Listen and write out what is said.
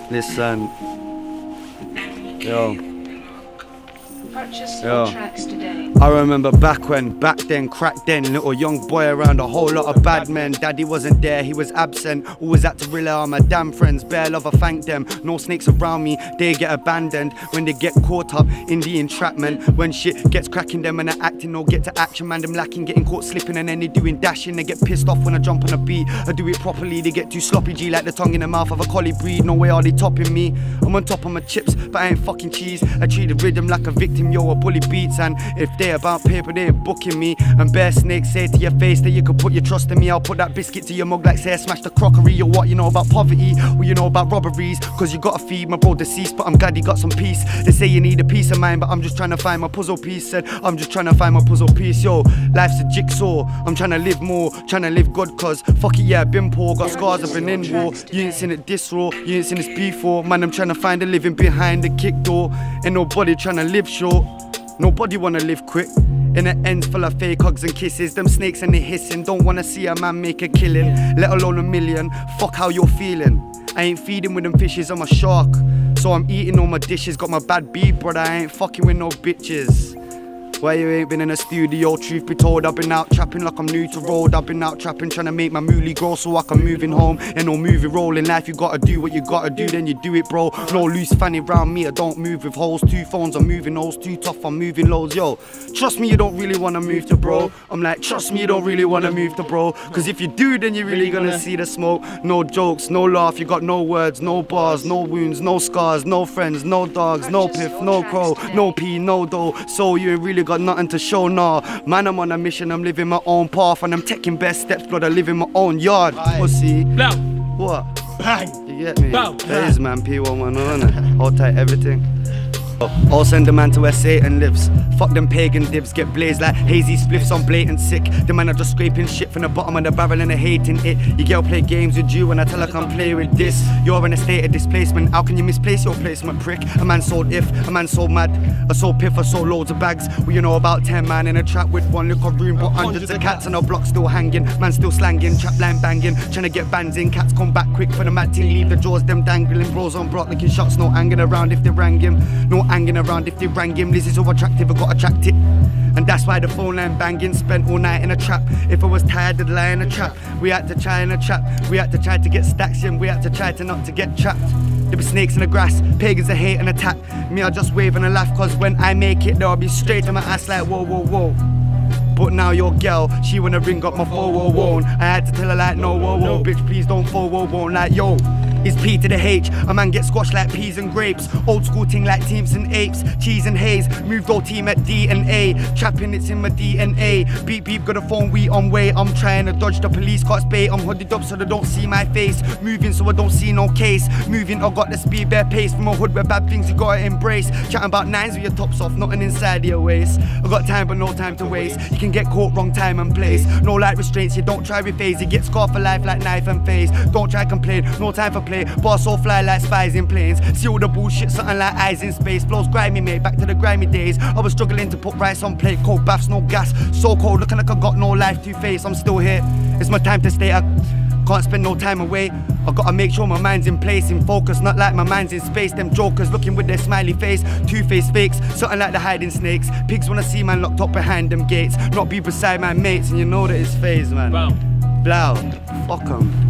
Listen. Yo. Purchase all tracks today. I remember back then, crack then, little young boy around a whole lot of bad men. Daddy wasn't there, he was absent. Always had to rely on my damn friends. Bare love, I thank them. No snakes around me, they get abandoned when they get caught up in the entrapment. When shit gets cracking, them and they're acting, no get to action, man. Them lacking, getting caught slipping, and then they doing dashing. They get pissed off when I jump on a beat. I do it properly, they get too sloppy G, like the tongue in the mouth of a collie breed. No way are they topping me. I'm on top of my chips, but I ain't fucking cheese. I treat the rhythm like a victim, yo, a bully beats. And if they about paper, they ain't booking me. And bare snakes say to your face that you can put your trust in me. I'll put that biscuit to your mug like say I smashed the crockery. Or what you know about poverty, or you know about robberies. Cause you gotta feed my bro deceased, but I'm glad he got some peace. They say you need a piece of mind, but I'm just trying to find my puzzle piece. Said I'm just trying to find my puzzle piece. Yo, life's a jigsaw, I'm trying to live more, trying to live good. Cause fuck it, yeah, I've been poor, got scars, I've been in war. You ain't seen it this raw, you ain't seen this before. Man, I'm trying to find a living behind the kick door. Ain't nobody trying to live short, nobody wanna live quick. In an ends full of fake hugs and kisses. Them snakes and they hissing. Don't wanna see a man make a killing, let alone a million. Fuck how you're feeling. I ain't feeding with them fishes, I'm a shark. So I'm eating all my dishes. Got my bad beat, brother, I ain't fucking with no bitches. Why you ain't been in a studio? Truth be told, I've been out trapping like I'm new to road. I've been out trapping, trying to make my moolie grow so I can move in home. Ain't no movie role in life, you gotta do what you gotta do, then you do it, bro. No loose fanny round me, I don't move with holes. 2 phones, I'm moving those, too tough, I'm moving lows. Yo, trust me, you don't really wanna move to bro. I'm like, trust me, you don't really wanna move to bro. Cause if you do, then you're really gonna see the smoke. No jokes, no laugh, you got no words, no bars, no wounds, no scars, no friends, no dogs, no piff, no crow, no pee, no dough. So you ain't really got nothing to show. Nah, man, I'm on a mission, I'm living my own path. And I'm taking best steps, blood, I live in my own yard. Pussy. Blow. What? Bang. You get me? Bow. There is, man, P11, innit? Hold tight, everything. I'll send a man to where Satan lives. Fuck them pagan divs, get blazed like hazy spliffs on blatant sick. The man are just scraping shit from the bottom of the barrel and they hating it. You girl play games with you and I tell her come play with this. You're in a state of displacement, how can you misplace your placement, prick? A man sold if, a man sold mad, I sold piff, I sold loads of bags. Well, you know about 10 man in a trap with 1 little room, but hundreds of cats and a block still hanging. Man still slanging, trap line banging, trying to get bands in. Cats come back quick for the mad team, leave the jaws them dangling. Bros on block licking shots, no hanging around if they rang him. No hanging around if they rang him. Liz is so attractive, I got attracted. And that's why the phone line banging. Spent all night in a trap. If I was tired, I'd lie in a trap. We had to try in a trap. We had to try to get stacks in. We had to try to not to get trapped. There be snakes in the grass, pagans that hate and attack. Me, I just wave and I laugh, cause when I make it, they'll be straight to my ass like whoa, whoa, whoa. But now your girl, she wanna ring up my 411. I had to tell her like no, whoa, whoa, bitch, please don't 411. Like yo, it's P to the H, a man gets squashed like peas and grapes. Old school ting like teams and apes, cheese and haze. Moved old team at D and A, trapping it's in my DNA. Beep beep, got a phone, we on way. I'm trying to dodge the police, got spay. I'm hooded up so they don't see my face. Moving so I don't see no case. Moving, I got the speed, bare pace. From a hood where bad things you gotta embrace. Chatting about nines with your tops off, nothing inside your waist. I got time but no time to waste. You can get caught wrong time and place. No light restraints, you don't try rephase. You get scarred for life like knife and face. Don't try complain, no time for play. Boss so fly like spies in planes. See all the bullshit, something like eyes in space. Flows grimy, mate, back to the grimy days. I was struggling to put rice on plate. Cold baths, no gas, so cold, looking like I got no life to face. I'm still here, it's my time to stay. I can't spend no time away. I gotta make sure my mind's in place, in focus, not like my mind's in space. Them jokers looking with their smiley face, two-faced fakes, something like the hiding snakes. Pigs wanna see man locked up behind them gates, not be beside my mates, and you know that it's phase, man. Wow. Blow, fuck 'em.